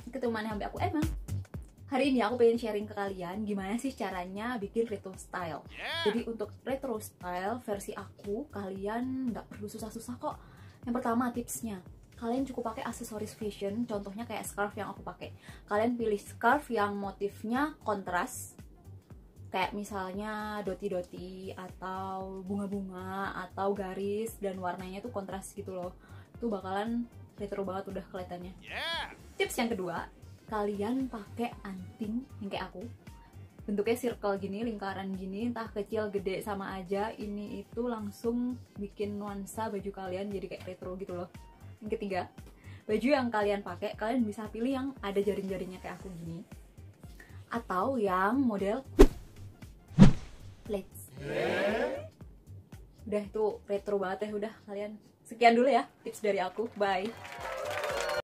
ketemu mana sampai aku emang. Hari ini aku pengen sharing ke kalian gimana sih caranya bikin retro style. Jadi untuk retro style versi aku, kalian nggak perlu susah-susah kok. Yang pertama tipsnya, kalian cukup pakai aksesoris fashion, contohnya kayak scarf yang aku pakai. Kalian pilih scarf yang motifnya kontras, kayak misalnya doti-doti atau bunga-bunga atau garis dan warnanya tuh kontras gitu loh. Itu bakalan retro banget udah kelihatannya. Tips yang kedua, kalian pakai anting yang kayak aku, bentuknya circle gini, lingkaran gini, entah kecil gede sama aja. Ini itu langsung bikin nuansa baju kalian jadi kayak retro gitu loh. Yang ketiga, baju yang kalian pakai, kalian bisa pilih yang ada jaring-jaringnya kayak aku gini, atau yang model plaits. Udah itu retro banget ya. Udah kalian, sekian dulu ya tips dari aku, bye.